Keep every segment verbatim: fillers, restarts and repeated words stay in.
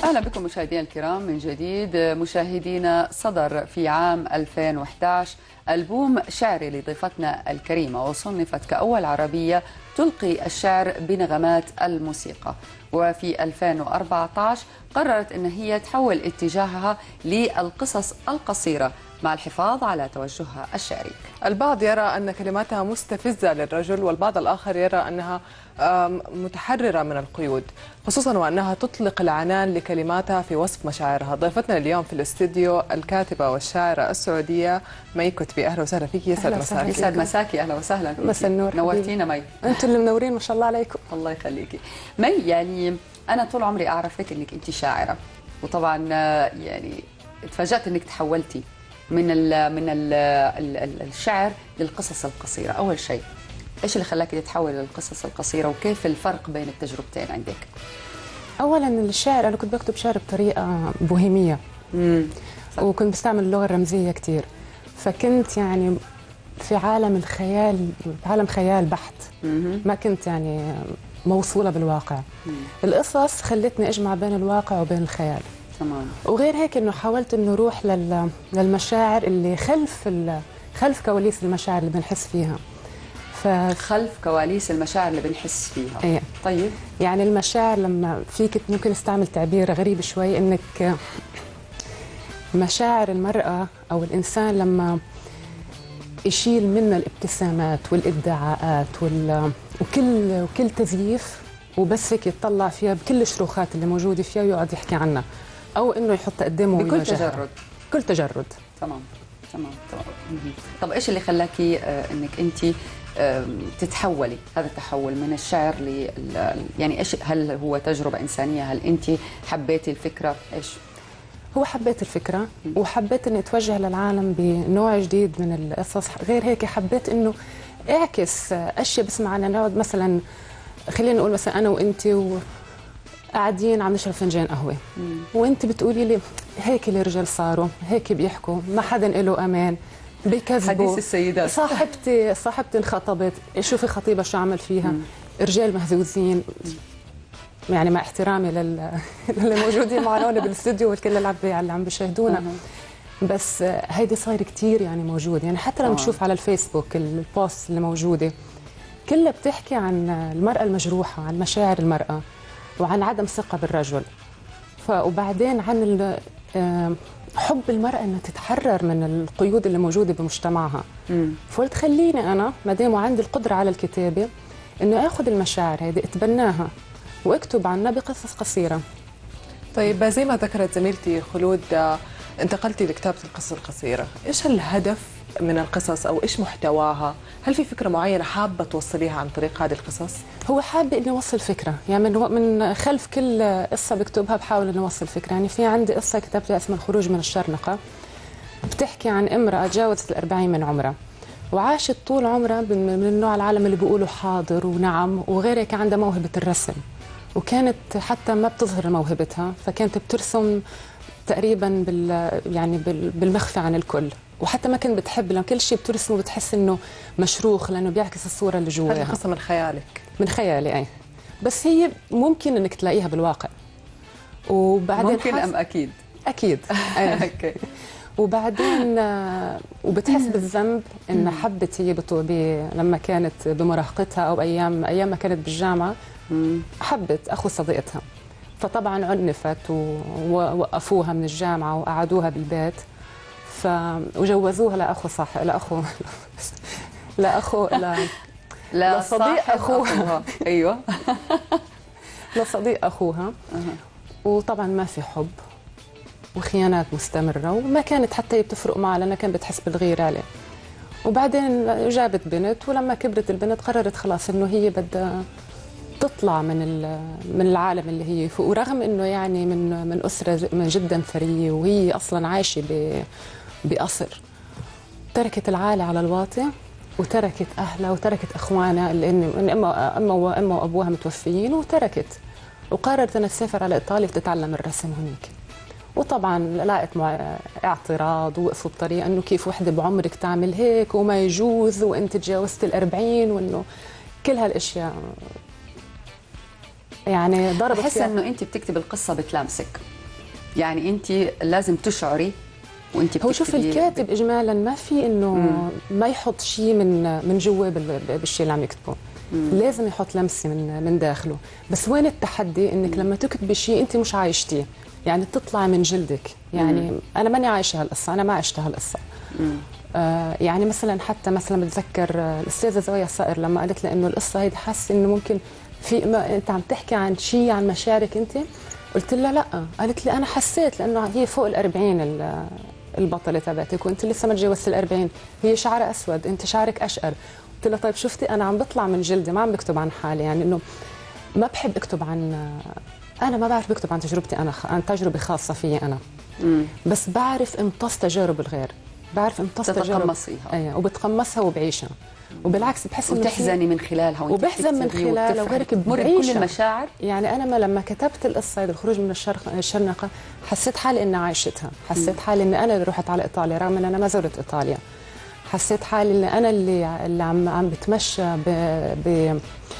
أهلا بكم مشاهدينا الكرام من جديد. مشاهدينا، صدر في عام ألفين وإحدى عشر ألبوم شعري لضيفتنا الكريمة، وصنفت كأول عربية تلقي الشعر بنغمات الموسيقى. وفي ألفين وأربعة عشر قررت أن هي تحول اتجاهها للقصص القصيرة مع الحفاظ على توجهها الشعري. البعض يرى أن كلماتها مستفزة للرجل، والبعض الآخر يرى أنها متحررة من القيود، خصوصا وأنها تطلق العنان لكلماتها في وصف مشاعرها. ضيفتنا اليوم في الاستديو الكاتبة والشاعرة السعودية مي كتبي. أهلا وسهلا فيك. يسعد مساكي. يسعد مساكي. أهلا وسهلا فيك. مساء النور. نورتينا مي. أنتم اللي منورين ما شاء الله عليكم. الله يخليكي. مي، يعني أنا طول عمري أعرفك أنك أنت شاعرة، وطبعا يعني تفاجأت أنك تحولتي من ال من ال ال الشعر للقصص القصيرة. أول شيء، إيش اللي خلاك تتحول للقصص القصيرة، وكيف الفرق بين التجربتين عندك؟ أولا الشعر، أنا كنت بكتب شعر بطريقة بوهيمية، امم وكنت بستعمل اللغة الرمزية كتير، فكنت يعني في عالم الخيال، عالم خيال بحت، مم. ما كنت يعني موصولة بالواقع. مم. القصص خلتني أجمع بين الواقع وبين الخيال. تمام. وغير هيك انه حاولت انه اروح لل... للمشاعر اللي خلف ال... خلف كواليس المشاعر اللي بنحس فيها. ف... خلف كواليس المشاعر اللي بنحس فيها. ايه. طيب، يعني المشاعر لما فيك ممكن استعمل تعبير غريب شوي، انك مشاعر المرأة او الانسان لما يشيل منا الابتسامات والادعاءات وال... وكل وكل تزييف، وبس هيك يطلع فيها بكل الشروخات اللي موجوده فيها ويقعد يحكي عنها، او انه يحط قدامه بكل تجرد. كل تجرد. تمام تمام تمام. طب ايش اللي خلاكي آه انك انت آه تتحولي هذا التحول من الشعر ل يعني ايش؟ هل هو تجربه انسانيه؟ هل انت حبيتي الفكره؟ ايش هو؟ حبيت الفكره، وحبيت اني اتوجه للعالم بنوع جديد من القصص. غير هيك حبيت انه اعكس اشياء بسمعنا. نقعد مثلا، خلينا نقول مثلا انا وانت وقاعدين عم نشرب فنجان قهوه، وانت بتقولي لي هيك الرجال صاروا، هيك بيحكوا، ما حدا له امان، بكذبوا. حديث السيدات. صاحبتي صاحبتي انخطبت، شوفي خطيبها شو عمل فيها. مم. رجال مهزوزين. يعني مع احترامي لل... للي موجودين معنا بالاستوديو والكل اللي عم بيشاهدونا، بس هيدي صاير كثير يعني موجود. يعني حتى لما تشوف على الفيسبوك البوست اللي موجوده كلها بتحكي عن المرأة المجروحة، عن مشاعر المرأة، وعن عدم ثقة بالرجل، ف وبعدين عن حب المرأة انها تتحرر من القيود اللي موجودة بمجتمعها. فقلت خليني انا ما دام عندي القدرة على الكتابة انه اخذ المشاعر هذه اتبناها واكتب عنها بقصص قصيرة. طيب، زي ما ذكرت زميلتي خلود، انتقلتي لكتابة القصص القصيرة، ايش الهدف من القصص او ايش محتواها؟ هل في فكرة معينة حابة توصليها عن طريق هذه القصص؟ هو حابة اني اوصل فكرة، يعني من من خلف كل قصة بكتبها بحاول اني اوصل فكرة. يعني في عندي قصة كتبتها اسمها الخروج من الشرنقة، بتحكي عن امرأة تجاوزت الأربعين من عمرها، وعاشت طول عمرها من النوع العالم اللي بيقولوا حاضر ونعم، وغير هيك عندها موهبة الرسم، وكانت حتى ما بتظهر موهبتها، فكانت بترسم تقريبا بال يعني بالمخفى عن الكل، وحتى ما كنت بتحب لما كل شيء بترسمه بتحس انه مشروخ لانه بيعكس الصوره اللي جواها. هذه قصه من خيالك؟ من خيالي، اي، بس هي ممكن انك تلاقيها بالواقع. وبعدين ممكن ام اكيد؟ اكيد. اوكي. وبعدين وبتحس بالذنب ان حبت هي لما كانت بمراهقتها او ايام ايام ما كانت بالجامعه، حبت اخو صديقتها، فطبعا عنفت ووقفوها من الجامعه وقعدوها بالبيت، ف وجوزوها لاخو صاحب لاخو لاخو لا لصديق اخوها. ايوه. لصديق اخوها. وطبعا ما في حب وخيانات مستمره، وما كانت حتى هي بتفرق معها لانها كانت بتحس بالغيره عليه. وبعدين جابت بنت، ولما كبرت البنت قررت خلاص انه هي بدها تطلع من من العالم اللي هي فيه، ورغم انه يعني من من اسره من جدا ثريه، وهي اصلا عايشه بقصر، تركت العالي على الواطي، وتركت اهلها وتركت اخوانها اللي ان اما اما واما وابوها متوفيين، وتركت وقررت انها تسافر على ايطاليا وتتعلم الرسم هناك. وطبعا لقت مع اعتراض، ووقفوا بطريقه انه كيف وحده بعمرك تعمل هيك وما يجوز وانت تجاوزت الأربعين، وانه كل هالاشياء يعني ضربت. بحس انه انت بتكتب القصه بتلامسك، يعني انت لازم تشعري وانت بتكتبي. هو شوف الكاتب اجمالا ما في انه مم. ما يحط شيء من من جوا بالشيء اللي عم يكتبه. مم. لازم يحط لمسه من من داخله، بس وين التحدي؟ انك لما تكتبي شيء انت مش عايشتيه، يعني تطلع من جلدك. يعني مم. انا ماني عايشه هالقصه، انا ما عشت هالقصه. آه يعني مثلا حتى مثلا بتذكر الاستاذه زويا الصقر لما قالت لي انه القصه هيدي حاسه انه ممكن في ما انت عم تحكي عن شيء عن مشاعرك انت. قلت لها لا، قالت لي انا حسيت لانه هي فوق الأربعين البطله تبعتك وانت لسه ما تجاوزت الأربعين، هي شعرها اسود انت شعرك اشقر. قلت لها طيب شفتي انا عم بطلع من جلدي، ما عم بكتب عن حالي، يعني انه ما بحب اكتب عن، انا ما بعرف بكتب عن تجربتي انا، عن تجربه خاصه فيي انا. مم. بس بعرف امتص تجارب الغير، بعرف امتص تجارب تتقمصيها. ايوه وبتقمصها وبعيشها، وبالعكس بحس انه وتحزني من خلالها وبحزن من خلالها وغيرك بعيشها كل المشاعر. يعني انا ما لما كتبت القصه الخروج من الشرنقه حسيت حالي اني عايشتها، حسيت حالي اني انا اللي رحت على ايطاليا رغم ان انا ما زرت ايطاليا، حسيت حالي اني انا اللي اللي عم عم بتمشى ب, ب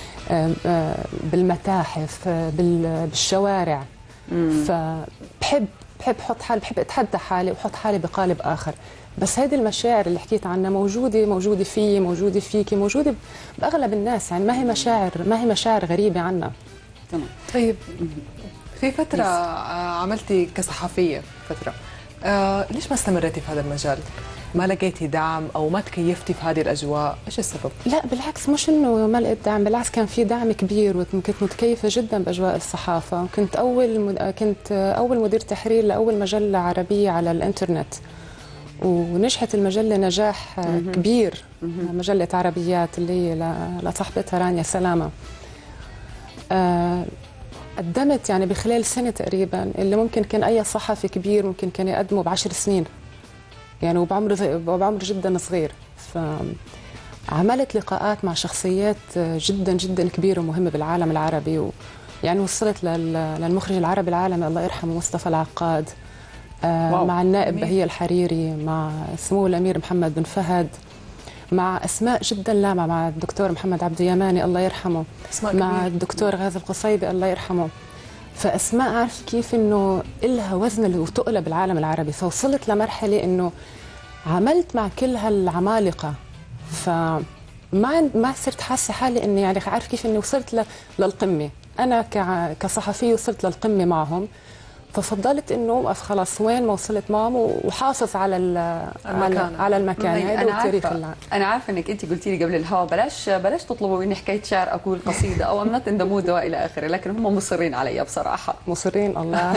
بالمتاحف بالشوارع. مم. فبحب بحب احط حالي، بحب اتحدى حالي واحط حالي بقالب اخر. بس هذه المشاعر اللي حكيت عنها موجوده موجوده فيي، موجوده فيكي، موجوده باغلب الناس، يعني ما هي مشاعر ما هي مشاعر غريبه عنا. تمام. طيب في فتره عملتي كصحفيه فتره، آه ليش ما استمرتي في هذا المجال؟ ما لقيتي دعم او ما تكيفتي في هذه الاجواء؟ ايش السبب؟ لا بالعكس، مش انه ما لقيت دعم، بالعكس كان في دعم كبير وكنت متكيفه جدا باجواء الصحافه، وكنت اول مد... كنت اول مدير تحرير لاول مجله عربيه على الانترنت، ونجحت المجله نجاح مم. كبير. مم. مجله عربيات اللي هي لصاحبتها رانيا سلامه. آه قدمت يعني بخلال سنه تقريبا اللي ممكن كان اي صحفي كبير ممكن كان يقدمه بعشر سنين، يعني وبعمر وبعمر جدا صغير. فعملت لقاءات مع شخصيات جدا جدا كبيره ومهمه بالعالم العربي، و يعني وصلت للمخرج العربي العالمي الله يرحمه مصطفى العقاد، آه مع النائب بهية الحريري، مع سمو الامير محمد بن فهد، مع اسماء جدا لامعه، مع الدكتور محمد عبد اليماني الله يرحمه، مع الدكتور غازي القصيبي الله يرحمه. فاسماء عارف كيف انه إلها وزن وتقلب بالعالم العربي، فوصلت لمرحله انه عملت مع كل هالعمالقه، فما ما صرت حاسه حالي اني يعني عارف كيف اني وصلت للقمه، انا كصحفيه وصلت للقمه معهم، ففضلت انه اوقف خلاص وين ما وصلت معهم وحافظ على المكان على المكان هذا والتاريخ. انا عارفه انك انت قلتي لي قبل الهوا بلاش بلاش تطلبوا مني حكايه شعر اقول قصيده او ام نوت ان ذا مود والى اخره، لكن هم مصرين علي بصراحه. مصرين الله.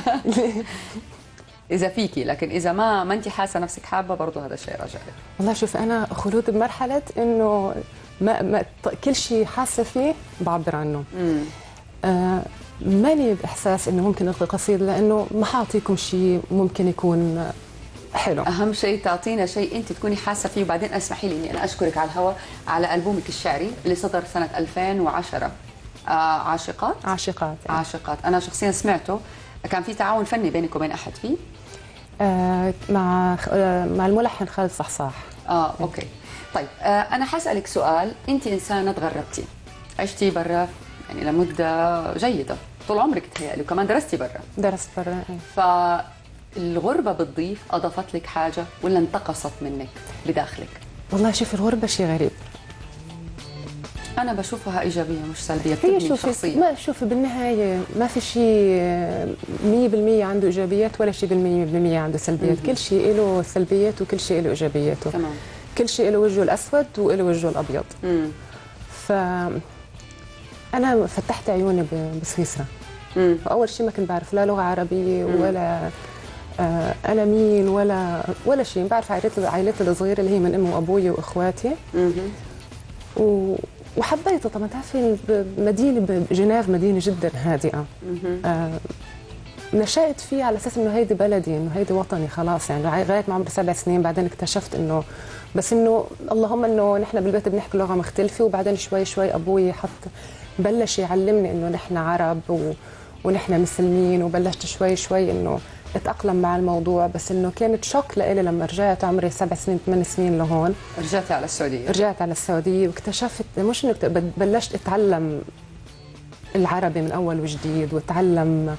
اذا فيكي، لكن اذا ما ما انت حاسه نفسك حابه برضه هذا الشيء راجع لك. والله شوف انا خلود بمرحله انه ما, ما كل شيء حاسه فيه بعبر عنه. امم آه ماني باحساس انه ممكن القي قصيده، لانه ما حاعطيكم شيء ممكن يكون حلو. اهم شيء تعطينا شيء انت تكوني حاسه فيه. وبعدين اسمحي لي اني انا اشكرك على الهواء على البومك الشعري اللي صدر سنه ألفين وعشرة، آه عاشقات. عاشقات يعني. عاشقات انا شخصيا سمعته، كان في تعاون فني بينك وبين احد فيه؟ آه مع آه مع الملحن خالد صحصاح. اه اوكي. طيب آه انا حاسالك سؤال، انت انسانه تغربتي، عشتي برا يعني لمده جيده طول عمرك تهيألي، وكمان درستي برا. درست برا. فالغربه بتضيف، اضافت لك حاجه ولا انتقصت منك بداخلك؟ والله شوف الغربه شيء غريب، انا بشوفها ايجابيه مش سلبيه، بتبني شخصيه. ما شوفي بالنهايه ما في شيء مية بالمية عنده ايجابيات ولا شيء بالمية بالمية عنده سلبيات. مم. كل شيء له سلبيات وكل شيء له ايجابياته. تمام. كل شيء له وجهه الاسود وله وجهه الابيض. امم ف انا فتحت عيوني بسويسرا. امم فاول شيء ما كنت بعرف لا لغه عربيه ولا آه انا مين ولا ولا شيء، بعرف عائلتي عائلتي الصغيره اللي هي من امي وابوي واخواتي. امم و وحبيته طبعا. تعرفي مدينه جنيف مدينه جدا هادئه. آه نشأت فيه على اساس انه هيدي بلدي، انه هيدي وطني خلاص، يعني لغايه ما عمري سبع سنين بعدين اكتشفت انه بس انه اللهم انه نحن بالبيت بنحكي لغه مختلفه، وبعدين شوي شوي ابوي حط بلش يعلمني انه نحن عرب و... ونحن مسلمين، وبلشت شوي شوي انه اتاقلم مع الموضوع. بس انه كانت شوك لإلي لما رجعت عمري سبع سنين ثمان سنين لهون. رجعتي على السعوديه؟ رجعت على السعوديه واكتشفت مش انه بلشت اتعلم العربي من اول وجديد، واتعلم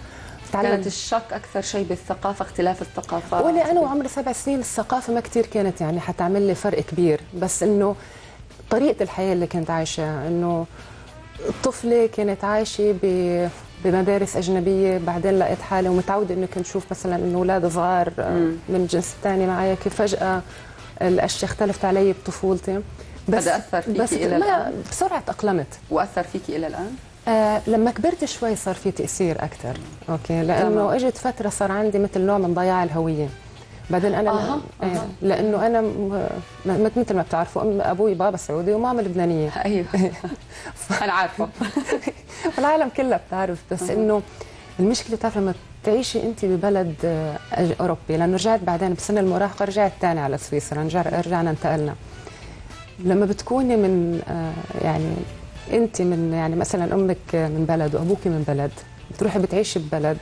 كانت الشك اكثر شيء بالثقافه، اختلاف الثقافات؟ ولا انا وعمري سبع سنين الثقافه ما كثير كانت يعني حتعمل لي فرق كبير، بس انه طريقه الحياه اللي كنت عايشها، انه الطفله كانت عايشه ب بمدارس اجنبيه، بعدين لقيت حالي ومتعوده انه كنت اشوف مثلا انه اولاد صغار من الجنس الثاني معي، كيف فجاه الاشياء اختلفت علي بطفولتي. بس هذا اثر فيكي بس الى الان؟ بسرعه تاقلمت. واثر فيكي الى الان؟ آه لما كبرت شوي صار في تاثير اكثر، اوكي، لانه اجت فتره صار عندي مثل نوع من ضياع الهويه. بعدين انا أه. آه لانه انا مثل ما بتعرفوا ابوي بابا سعودي وماما لبنانيه. ايوه انا عارفه. العالم كلها بتعرف، بس أه. انه المشكله بتعرف لما تعيشي انت ببلد اوروبي، لانه رجعت بعدين بسن المراهقه رجعت ثاني على سويسرا، رجعنا انتقلنا. لما بتكوني من آه يعني انت من يعني مثلا امك من بلد وابوك من بلد، بتروحي بتعيشي ببلد،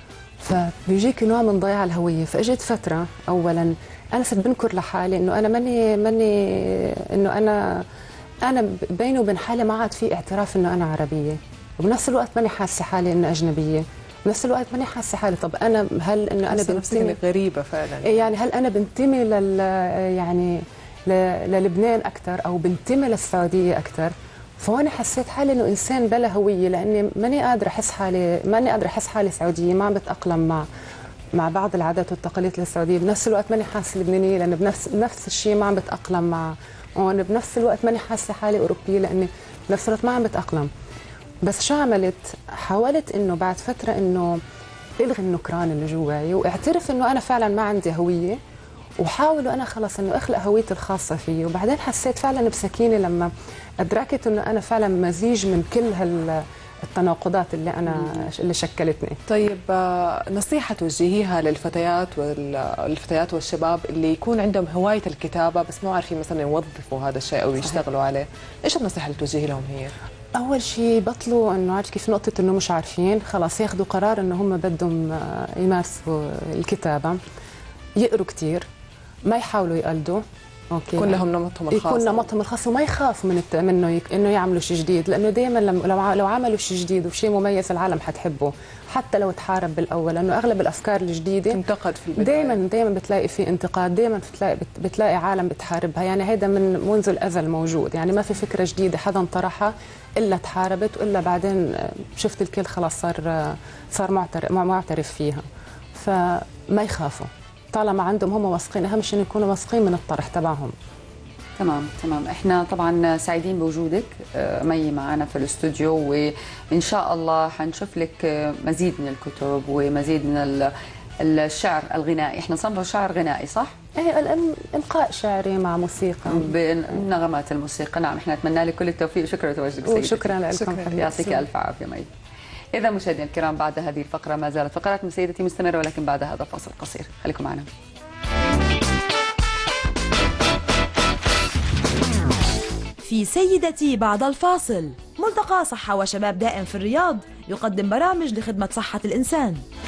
فبيجيك نوع من ضياع الهويه. فاجت فتره اولا انا صرت بنكر لحالي انه انا ماني ماني انه انا انا بيني وبين حالي ما عاد في اعتراف انه انا عربيه، وبنفس الوقت ماني حاسه حالي انه اجنبيه، بنفس الوقت ماني حاسه حالي طب انا هل انه انا بنتمي غريبه فعلا، يعني هل انا بنتمي لل يعني للبنان اكثر او بنتمي للسعوديه اكثر. فوانا حسيت حالي انه انسان بلا هويه، لاني ماني قادره احس حالي ماني قادره احس حالي سعوديه، ما عم بتاقلم مع مع بعض العادات والتقاليد السعوديه، بنفس الوقت ماني حاسه لبنانيه لانه بنفس نفس الشيء ما عم بتاقلم مع وانا بنفس الوقت ماني حاسه حالي اوروبيه لاني بنفس الوقت ما عم بتاقلم. بس شو عملت؟ حاولت انه بعد فتره انه الغي النكران اللي جواي واعترف انه انا فعلا ما عندي هويه، وحاول انا خلص انه اخلق هويتي الخاصه فيي. وبعدين حسيت فعلا بسكينه لما ادركت انه انا فعلا مزيج من كل هال التناقضات اللي انا اللي شكلتني. طيب نصيحه توجهيها للفتيات والفتيات والشباب اللي يكون عندهم هوايه الكتابه بس مو عارفين مثلا يوظفوا هذا الشيء او يشتغلوا عليه، ايش النصيحه اللي توجهي لهم هي؟ اول شيء بطلوا انه عارف كيف نقطه انه مش عارفين، خلاص ياخذوا قرار انه هم بدهم يمارسوا الكتابه، يقروا كثير، ما يحاولوا يقلدوا، اوكي، يكون لهم نمطهم الخاص، يكون نمطهم الخاص، وما يخافوا من منه يك... انه يعملوا شيء جديد، لانه دائما لو لو عملوا شيء جديد وشيء مميز العالم حتحبه حتى لو تحارب بالاول، لانه اغلب الافكار الجديده تنتقد في البدايه، دائما دائما بتلاقي في انتقاد، دائما بتلاقي بتلاقي عالم بتحاربها، يعني هيدا من منذ الازل موجود، يعني ما في فكره جديده حدا طرحها الا تحاربت والا بعدين شفت الكل خلاص صار صار معترف معترف فيها. فما يخافوا طالما عندهم هم واثقين، اهم شيء يكونوا واثقين من الطرح تبعهم. تمام تمام. احنا طبعا سعيدين بوجودك مي معنا في الاستوديو، وان شاء الله حنشوف لك مزيد من الكتب ومزيد من الشعر الغنائي. احنا صنفه شعر غنائي صح؟ ايه، القاء شعري مع موسيقى بنغمات الموسيقى. نعم، احنا نتمنى لك كل التوفيق وشكرا لتواجدك سيدتي. وشكرا لكم، يعطيك الف عافيه مي. إذا مشاهدينا الكرام، بعد هذه الفقرة ما زالت فقرات من سيدتي مستمرة، ولكن بعد هذا فاصل قصير، خليكم معنا. في سيدتي بعد الفاصل، ملتقى صحة وشباب دائم في الرياض يقدم برامج لخدمة صحة الإنسان.